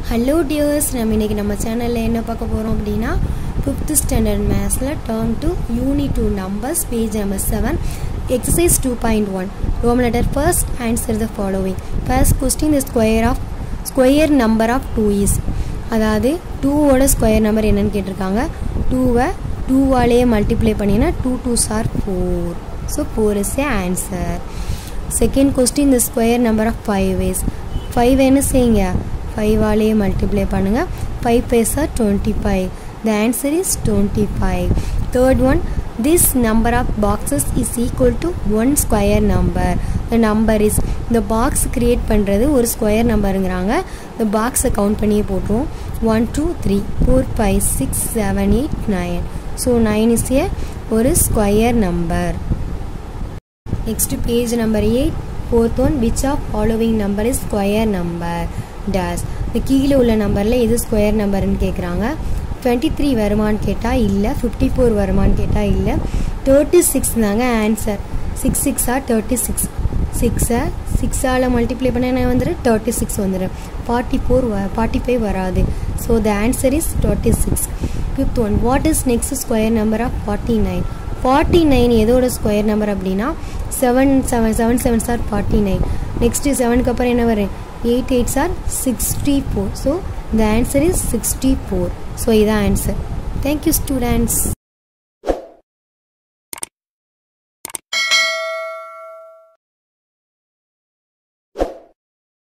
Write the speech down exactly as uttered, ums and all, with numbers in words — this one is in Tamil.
Hello dears, நம்ம இன்னைக்கு நம்ம சேனல்ல என்ன பார்க்க போறோம் அப்படினா fifth standard mathsல term two unit two numbers page number seven exercise two point one Roman letter first answer the following. First question, the square of square number of two is அதாவது two ஓட ஸ்கொயர் நம்பர் என்னன்னு கேட்டிருக்காங்க. two வை two ஆலே மல்டிப்ளை பண்ணினா two twos are four. So four is the answer. Second question, the square number of five is five என்ன செய்யுங்க five ஆலே மல்டிப்ளை பண்ணுங்க. five fives are twenty-five. The answer is twenty-five. Third one, this number of boxes is equal to one square number. The number is the box create பண்றது ஒரு ஸ்கொயர் நம்பர்ங்கறாங்க. The box count பண்ணி போடுறோம். one two three four five six seven eight nine. So nine is a ஒரு square number. Next page number eight. Fourth one, which of following number is square number? Dash. இந்த கீழ உள்ள நம்பர்ல எது ஸ்கொயர் நம்பர்னு கேக்குறாங்க. twenty-three வருமான்னு கேட்டா இல்ல, fifty-four வருமான்னு கேட்டா இல்ல, thirty-six தாங்க answer. six six are thirty-six. six six ஆல மல்டிப்ளை பண்ணா என்ன வந்துரும் thirty-six வந்துரும். forty-four forty-five வராது. So the answer is thirty-six. Fifth one, what is next square number of forty-nine? forty-nine எதோட ஸ்கொயர் நம்பர் அப்படினா seven seven seven sevens are forty-nine. next seven க்கு அப்புறம் என்ன வரும் eight eights are sixty-four. So the answer is sixty-four. So இதான் answer. Thank you students.